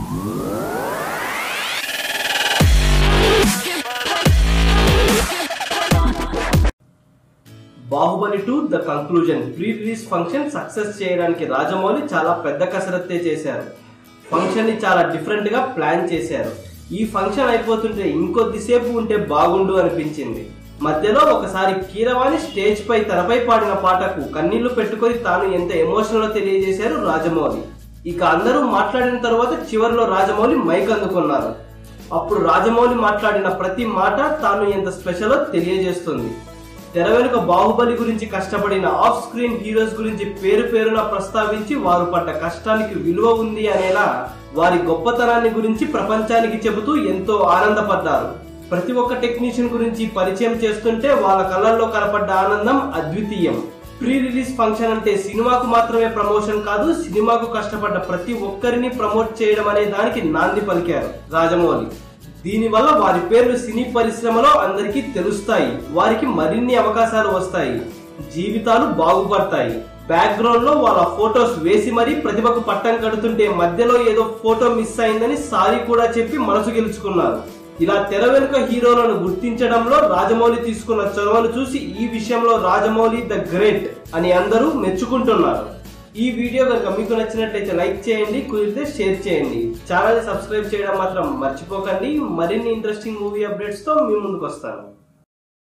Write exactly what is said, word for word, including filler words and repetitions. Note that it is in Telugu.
Baahubali two the conclusion pre release function success చేయడానికి రాజమౌళి చాలా పెద్ద కసరత్తే చేశారు. ఫంక్షన్ ని చాలా డిఫరెంట్ గా ప్లాన్ చేశారు. ఈ ఫంక్షన్ అయిపోతుంటే ఇంకొద్దిసేపు ఉంటే బాగుండు అనిపించింది. మధ్యలో ఒకసారి కీరవాణి స్టేజ్ పై తనపై పాడిన పాటకు కన్నీళ్లు పెట్టుకొని తాను ఎంత ఎమోషనల్ తెలియజేశారు రాజమౌళి. ఇక అందరూ మాట్లాడిన తర్వాత చివరిలో రాజమౌళి మైక్ అందుకున్నారు. అప్పుడు రాజమౌళి మాట్లాడిన ప్రతి మాట తాను ఎంత స్పెషలో తెలియజేస్తుంది. తెర వెనుక బాహుబలి గురించి కష్టపడిన ఆఫ్ స్క్రీన్ హీరోస్ గురించి పేరు పేరున ప్రస్తావించి వారు పడ్డ కష్టానికి విలువ ఉంది అనేలా వారి గొప్పతనాన్ని గురించి ప్రపంచానికి చెబుతూ ఎంతో ఆనందపడ్డారు. ప్రతి ఒక్క టెక్నీషియన్ గురించి పరిచయం చేస్తుంటే వాళ్ళ కళ్ళల్లో కనపడ్డ ఆనందం అద్వితీయం. ప్రీ రిలీజ్ ఫంక్షన్ అంటే సినిమాకు మాత్రమే ప్రమోషన్ కాదు, సినిమాకు కష్టపడ్డ ప్రతి ఒక్కరిని ప్రమోట్ చేయడం అనే దానికి నాంది పలికారు రాజమౌళి. దీనివల్ల వారి పేర్లు సినీ పరిశ్రమలో అందరికీ తెలుస్తాయి, వారికి మరిన్ని అవకాశాలు వస్తాయి, జీవితాలు బాగుపడతాయి. బ్యాక్గ్రౌండ్ లో వాళ్ళ ఫోటోస్ వేసి మరీ ప్రతిభకు పట్టం కడుతుంటే మధ్యలో ఏదో ఫోటో మిస్ అయిందని సారీ కూడా చెప్పి మనసు గెలుచుకున్నారు. ఇలా తెర వెనుక హీరోలను గుర్తించడంలో రాజమౌళి తీసుకున్న చొరవను చూసి ఈ విషయంలో రాజమౌళి ద గ్రేట్ అని అందరూ మెచ్చుకుంటున్నారు. ఈ వీడియో కనుక మీకు నచ్చినట్లయితే లైక్ చేయండి, కుదిరితే షేర్ చేయండి. ఛానల్ ని సబ్స్క్రైబ్ చేయడం మాత్రం మర్చిపోకండి. మరిన్ని ఇంట్రెస్టింగ్ మూవీ అప్డేట్స్ తో మీ ముందుకు వస్తాను.